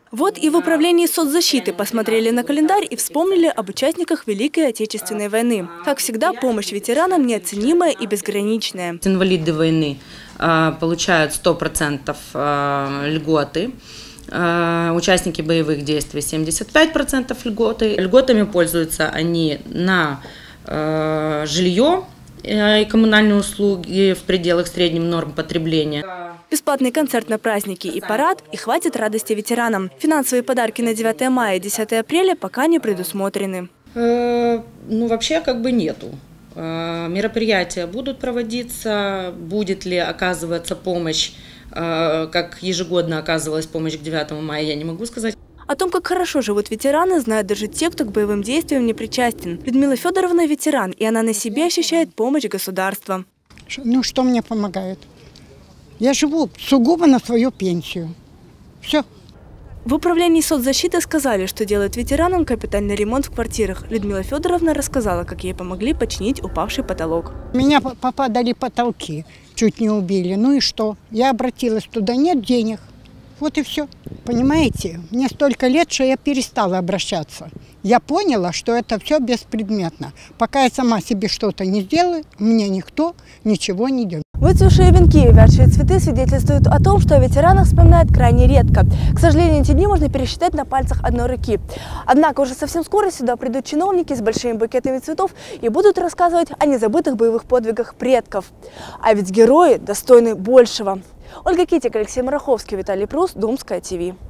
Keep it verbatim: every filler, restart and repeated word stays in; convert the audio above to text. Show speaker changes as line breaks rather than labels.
Вот и в управлении соцзащиты посмотрели на календарь и вспомнили об участниках Великой Отечественной войны. Как всегда, помощь ветеранам неоценимая и безграничная.
Инвалиды войны э, получают сто процентов э, льготы. Э, участники боевых действий семьдесят пять процентов льготы. Льготами пользуются они на э, жилье и коммунальные услуги в пределах средних норм потребления.
Бесплатный концерт на праздники и парад, и хватит радости ветеранам. Финансовые подарки на девятое мая и десятое апреля пока не предусмотрены.
Э, ну, вообще как бы нету. Э, мероприятия будут проводиться, будет ли оказываться помощь, э, как ежегодно оказывалась помощь к девятому мая, я не могу сказать.
О том, как хорошо живут ветераны, знают даже те, кто к боевым действиям не причастен. Людмила Федоровна – ветеран, и она на себе ощущает помощь государства.
Ну, что мне помогает? Я живу сугубо на свою пенсию. Все.
В управлении соцзащиты сказали, что делают ветеранам капитальный ремонт в квартирах. Людмила Федоровна рассказала, как ей помогли починить упавший потолок.
Меня попадали потолки, чуть не убили. Ну и что? Я обратилась туда, нет денег. Вот и все. Понимаете, мне столько лет, что я перестала обращаться. Я поняла, что это все беспредметно. Пока я сама себе что-то не сделаю, мне никто ничего не делает.
Выцветшие венки и вярчие цветы свидетельствуют о том, что о ветеранах вспоминают крайне редко. К сожалению, эти дни можно пересчитать на пальцах одной руки. Однако уже совсем скоро сюда придут чиновники с большими букетами цветов и будут рассказывать о незабытых боевых подвигах предков. А ведь герои достойны большего. Ольга Китик, Алексей Мараховский, Виталий Прус, Думская ТВ.